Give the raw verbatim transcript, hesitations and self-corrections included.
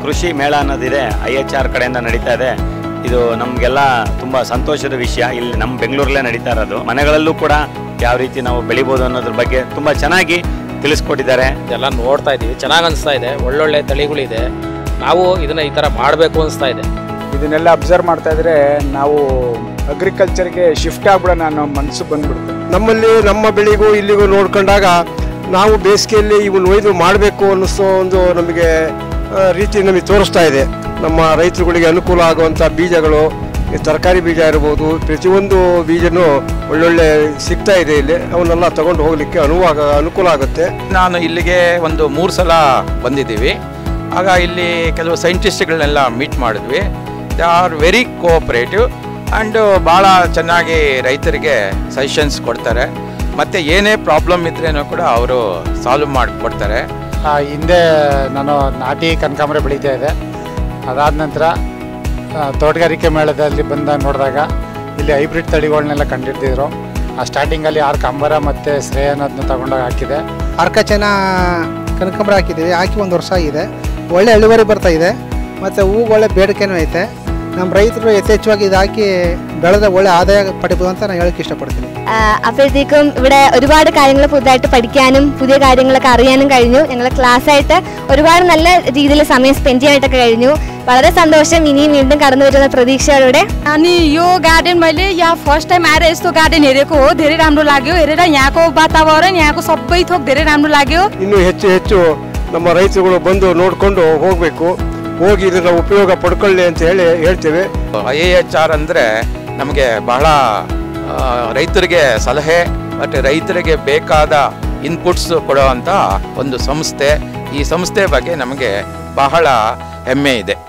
ಕೃಷಿ ಮೇಳ ಅನ್ನೋದಿದೆ, I H R ಕಡೆಯಿಂದ ನಡೀತಾ ಇದೆ. ಇದು ನಮಗೆಲ್ಲ ತುಂಬ ಸಂತೋಷದ ವಿಷಯ. ಇಲ್ಲಿ ನಮ್ಮ ಬೆಂಗಳೂರಲ್ಲೇ ನಡೀತಾ ಇರೋದು. ಮನೆಗಳಲ್ಲೂ ಕೂಡ ಯಾವ ರೀತಿ ನಾವು ಬೆಳಿಬೋದು ಅನ್ನೋದ್ರ ಬಗ್ಗೆ ತುಂಬ ಚೆನ್ನಾಗಿ ತಿಳಿಸ್ಕೊಟ್ಟಿದ್ದಾರೆ. ಎಲ್ಲ ನೋಡ್ತಾ ಇದ್ದೀವಿ, ಚೆನ್ನಾಗಿ ಅನಿಸ್ತಾ ಇದೆ. ಒಳ್ಳೊಳ್ಳೆ ತಳಿಗಳಿದೆ. ನಾವು ಇದನ್ನು ಈ ಥರ ಮಾಡಬೇಕು ಅನಿಸ್ತಾ ಇದೆ. ಇದನ್ನೆಲ್ಲ ಅಬ್ಸರ್ವ್ ಮಾಡ್ತಾ ಇದ್ರೆ ನಾವು ಅಗ್ರಿಕಲ್ಚರ್ಗೆ ಶಿಫ್ಟ್ ಆಗ್ಬಿಡೋಣ ಅನ್ನೋ ಮನಸ್ಸು ಬಂದ್ಬಿಡುತ್ತೆ. ನಮ್ಮಲ್ಲಿ ನಮ್ಮ ಬೆಳೆಗೂ ಇಲ್ಲಿಗೂ ನೋಡ್ಕೊಂಡಾಗ ನಾವು ಬೇಸಿಗೆಯಲ್ಲಿ ಇವನ್ನ ಒಯ್ದು ಮಾಡಬೇಕು ಅನ್ನಿಸೋ ಒಂದು ನಮಗೆ ರೀತಿ ನಮಗೆ ತೋರಿಸ್ತಾ ಇದೆ. ನಮ್ಮ ರೈತರುಗಳಿಗೆ ಅನುಕೂಲ ಆಗುವಂಥ ಬೀಜಗಳು, ತರಕಾರಿ ಬೀಜ ಇರ್ಬೋದು, ಪ್ರತಿಯೊಂದು ಬೀಜನೂ ಒಳ್ಳೊಳ್ಳೆ ಸಿಗ್ತಾ ಇದೆ ಇಲ್ಲಿ. ಅವನ್ನೆಲ್ಲ ತಗೊಂಡು ಹೋಗಲಿಕ್ಕೆ ಅನುವಾಗ ಅನುಕೂಲ ಆಗುತ್ತೆ. ನಾನು ಇಲ್ಲಿಗೆ ಒಂದು ಮೂರು ಸಲ ಬಂದಿದ್ದೀವಿ. ಆಗ ಇಲ್ಲಿ ಕೆಲವು ಸೈಂಟಿಸ್ಟ್ಗಳನ್ನೆಲ್ಲ ಮೀಟ್ ಮಾಡಿದ್ವಿ. They are very cooperative and ಭಾಳ ಚೆನ್ನಾಗಿ ರೈತರಿಗೆ ಸಜೆಷನ್ಸ್ ಕೊಡ್ತಾರೆ. ಮತ್ತು ಏನೇ ಪ್ರಾಬ್ಲಮ್ ಇದ್ರೇನೂ ಕೂಡ ಅವರು ಸಾಲ್ವ್ ಮಾಡಿಕೊಡ್ತಾರೆ. ಹಿಂದೆ ನಾನು ನಾಟಿ ಕನಕಾಂಬರ ಬೆಳೀತಾ ಇದೆ. ಅದಾದ ನಂತರ ತೋಟಗಾರಿಕೆ ಮೇಳದಲ್ಲಿ ಬಂದಾಗ ನೋಡಿದಾಗ ಇಲ್ಲಿ ಹೈಬ್ರಿಡ್ ತಳಿಗಳನ್ನೆಲ್ಲ ಕಂಡಿಡ್ದಿದ್ರು. ಆ ಸ್ಟಾರ್ಟಿಂಗಲ್ಲಿ ಆರ್ ಕಾಂಬರ ಮತ್ತು ಶ್ರೇಯ ಅನ್ನೋದನ್ನ ತಗೊಂಡೋಗಿ ಹಾಕಿದೆ. ಅರ್ಕಚನ ಕನಕಾಂಬರ ಹಾಕಿದ್ದೀವಿ. ಹಾಕಿ ಒಂದು ವರ್ಷ ಆಗಿದೆ. ಒಳ್ಳೆ ಇಳುವರಿ ಬರ್ತಾ ಇದೆ ಮತ್ತು ಹೂವು ಒಳ್ಳೆ ಬೇಡಿಕೆನೂ ಐತೆ. ನಮ್ಮ ರೈತರು ಯಥೇಚ್ಛವಾಗಿ ഇത് ಹಾಕി ಬೆಳೆದ ಒಳ್ಳೆ ആദായ പടിപ്പുക ಅಂತ ನಾನು ಹೇಳಕ್ಕೆ ഇഷ്ടപ്പെടുന്നു. അപ്പോഴത്തേക്കും ഇവിടെ ഒരുപാട് കാര്യങ്ങൾ പുതുതായിട്ട് പഠിക്കാനും പുതിയ കാര്യങ്ങളൊക്കെ അറിയാനും കഴിഞ്ഞു. ഞങ്ങൾ ക്ലാസ് ആയിട്ട് ഒരുപാട് നല്ല രീതിയിൽ സമയം स्पेंड ചെയ്യാനായിട്ട് കഴിഞ്ഞു. വളരെ സന്തോഷം. ഇനിയും വീണ്ടും കടന്നു വരുന്ന പ്രതീക്ഷയോടെ. अनि यो गार्डन मैले यहाँ फर्स्ट टाइम आएर यस्तो गार्डन हेरेको हो. धेरै राम्रो लाग्यो हेरेर. यहाँको वातावरण, यहाँको सबै थोक धेरै राम्रो लाग्यो. ಇನ್ನು ಹೆಚ್ಚು ಹೆಚ್ಚು ನಮ್ಮ ರೈತರುಗಳು ಬಂದು ನೋಡಿಕೊಂಡು ಹೋಗಬೇಕು, ಹೋಗಿ ಇದನ್ನು ಉಪಯೋಗ ಪಡ್ಕೊಳ್ಳಿ ಅಂತ ಹೇಳಿ ಹೇಳ್ತೇವೆ. ಐ ಎಚ್ ಆರ್ ಅಂದರೆ ನಮಗೆ ಬಹಳ ರೈತರಿಗೆ ಸಲಹೆ ಮತ್ತು ರೈತರಿಗೆ ಬೇಕಾದ ಇನ್ಪುಟ್ಸ್ ಕೊಡುವಂಥ ಒಂದು ಸಂಸ್ಥೆ. ಈ ಸಂಸ್ಥೆ ಬಗ್ಗೆ ನಮಗೆ ಬಹಳ ಹೆಮ್ಮೆ ಇದೆ.